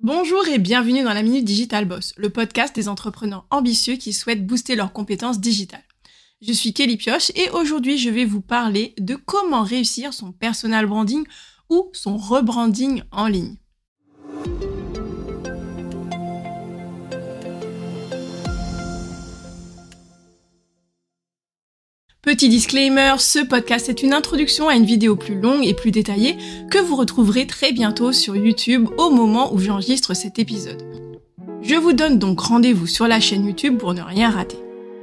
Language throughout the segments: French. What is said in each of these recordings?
Bonjour et bienvenue dans la Minute Digital Boss, le podcast des entrepreneurs ambitieux qui souhaitent booster leurs compétences digitales. Je suis Kelly Pioche et aujourd'hui je vais vous parler de comment réussir son personal branding ou son rebranding en ligne. Petit disclaimer, ce podcast est une introduction à une vidéo plus longue et plus détaillée que vous retrouverez très bientôt sur YouTube au moment où j'enregistre cet épisode. Je vous donne donc rendez-vous sur la chaîne YouTube pour ne rien rater.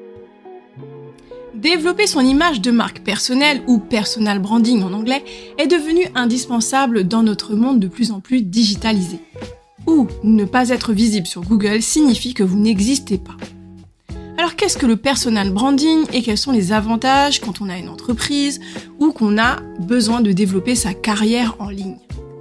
Développer son image de marque personnelle ou personal branding en anglais est devenu indispensable dans notre monde de plus en plus digitalisé. Ou ne pas être visible sur Google signifie que vous n'existez pas. Alors qu'est-ce que le personal branding et quels sont les avantages quand on a une entreprise ou qu'on a besoin de développer sa carrière en ligne?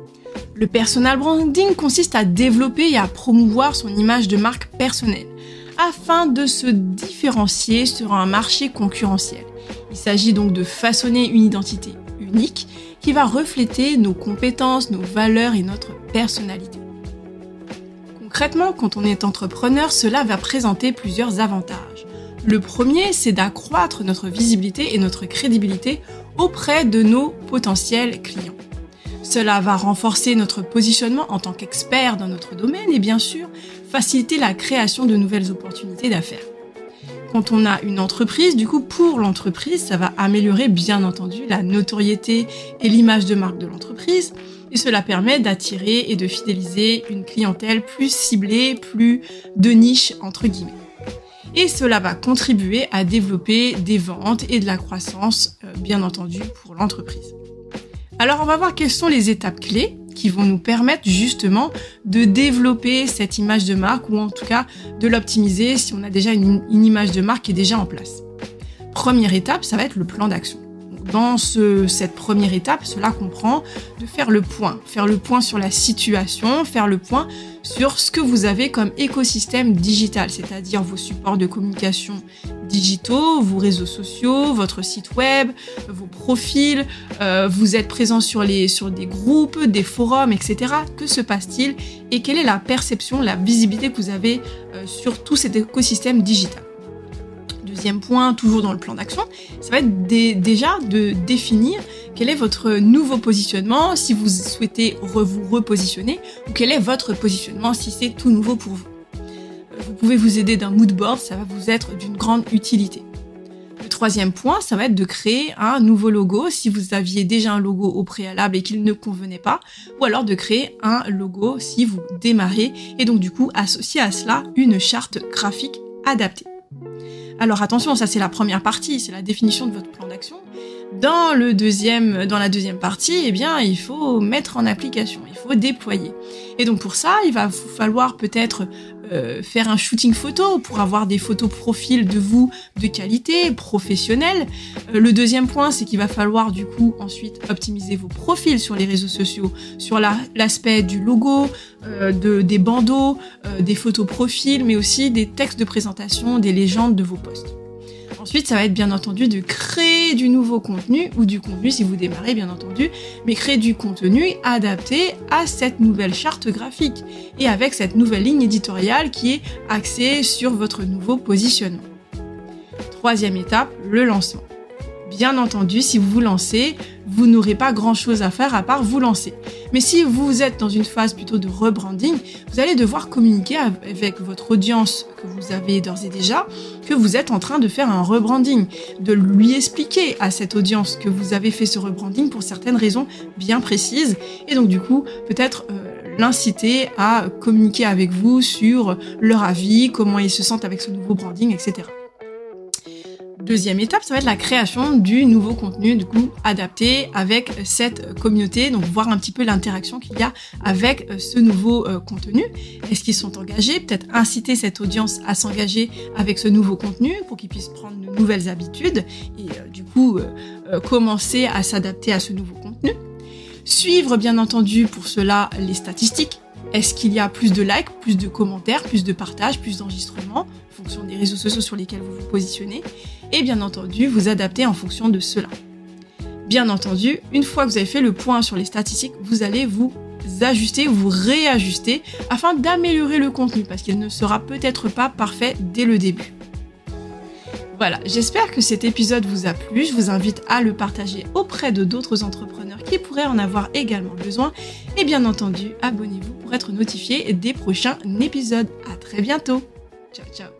Le personal branding consiste à développer et à promouvoir son image de marque personnelle afin de se différencier sur un marché concurrentiel. Il s'agit donc de façonner une identité unique qui va refléter nos compétences, nos valeurs et notre personnalité. Concrètement, quand on est entrepreneur, cela va présenter plusieurs avantages. Le premier, c'est d'accroître notre visibilité et notre crédibilité auprès de nos potentiels clients. Cela va renforcer notre positionnement en tant qu'expert dans notre domaine et bien sûr, faciliter la création de nouvelles opportunités d'affaires. Quand on a une entreprise, du coup, pour l'entreprise, ça va améliorer bien entendu la notoriété et l'image de marque de l'entreprise. Et cela permet d'attirer et de fidéliser une clientèle plus ciblée, plus de niche entre guillemets. Et cela va contribuer à développer des ventes et de la croissance, bien entendu, pour l'entreprise. Alors on va voir quelles sont les étapes clés qui vont nous permettre justement de développer cette image de marque ou en tout cas de l'optimiser si on a déjà une image de marque qui est déjà en place. Première étape, ça va être le plan d'action. Dans cette première étape, cela comprend de faire le point sur la situation, faire le point sur ce que vous avez comme écosystème digital, c'est-à-dire vos supports de communication digitaux, vos réseaux sociaux, votre site web, vos profils, vous êtes présent sur des groupes, des forums, etc. Que se passe-t-il et quelle est la perception, la visibilité que vous avez sur tout cet écosystème digital? Deuxième point, toujours dans le plan d'action, ça va être déjà de définir quel est votre nouveau positionnement si vous souhaitez vous repositionner ou quel est votre positionnement si c'est tout nouveau pour vous. Vous pouvez vous aider d'un mood board, ça va vous être d'une grande utilité. Le troisième point, ça va être de créer un nouveau logo si vous aviez déjà un logo au préalable et qu'il ne convenait pas, ou alors de créer un logo si vous démarrez et donc du coup associer à cela une charte graphique adaptée. Alors attention, ça c'est la première partie, c'est la définition de votre plan d'action. Dans la deuxième partie, eh bien, il faut mettre en application, il faut déployer. Et donc pour ça, il va vous falloir peut-être faire un shooting photo pour avoir des photos profil de vous de qualité, professionnelle. Le deuxième point, c'est qu'il va falloir du coup ensuite optimiser vos profils sur les réseaux sociaux, sur l'aspect du logo, des bandeaux, des photos profils, mais aussi des textes de présentation, des légendes de vos posts. Ensuite, ça va être bien entendu de créer du nouveau contenu, ou du contenu si vous démarrez bien entendu, mais créer du contenu adapté à cette nouvelle charte graphique et avec cette nouvelle ligne éditoriale qui est axée sur votre nouveau positionnement. Troisième étape, le lancement. Bien entendu, si vous vous lancez, vous n'aurez pas grand-chose à faire à part vous lancer. Mais si vous êtes dans une phase plutôt de rebranding, vous allez devoir communiquer avec votre audience que vous avez d'ores et déjà, que vous êtes en train de faire un rebranding, de lui expliquer à cette audience que vous avez fait ce rebranding pour certaines raisons bien précises, et donc du coup, peut-être l'inciter à communiquer avec vous sur leur avis, comment ils se sentent avec ce nouveau branding, etc. Deuxième étape, ça va être la création du nouveau contenu, du coup, adapté avec cette communauté, donc voir un petit peu l'interaction qu'il y a avec ce nouveau contenu. Est-ce qu'ils sont engagés? Peut-être inciter cette audience à s'engager avec ce nouveau contenu pour qu'ils puissent prendre de nouvelles habitudes et du coup commencer à s'adapter à ce nouveau contenu. Suivre, bien entendu, pour cela, les statistiques. Est-ce qu'il y a plus de likes, plus de commentaires, plus de partages, plus d'enregistrements en fonction des réseaux sociaux sur lesquels vous vous positionnez? Et bien entendu, vous adapter en fonction de cela. Bien entendu, une fois que vous avez fait le point sur les statistiques, vous allez vous ajuster ou vous réajuster afin d'améliorer le contenu parce qu'il ne sera peut-être pas parfait dès le début. Voilà, j'espère que cet épisode vous a plu. Je vous invite à le partager auprès de d'autres entrepreneurs qui pourraient en avoir également besoin. Et bien entendu, abonnez-vous pour être notifié des prochains épisodes. À très bientôt. Ciao, ciao.